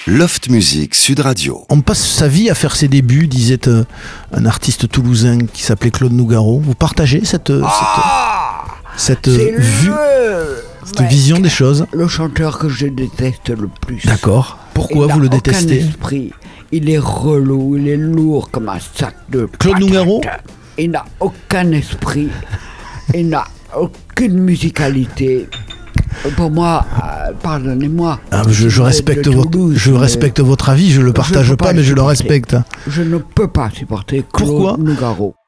Loft Music Sud Radio. On passe sa vie à faire ses débuts, disait un artiste toulousain qui s'appelait Claude Nougaro. Vous partagez cette vue, cette vision des choses? Le chanteur que je déteste le plus. D'accord. Pourquoi vous le détestez? Il n'a aucun esprit. Il est relou, il est lourd comme un sac de Claude Nougaro? Il n'a aucun esprit. Il n'a aucune musicalité. Pour moi, pardonnez-moi. Je respecte votre avis, je le partage pas, mais je le respecte. Je ne peux pas supporter Claude Nougaro.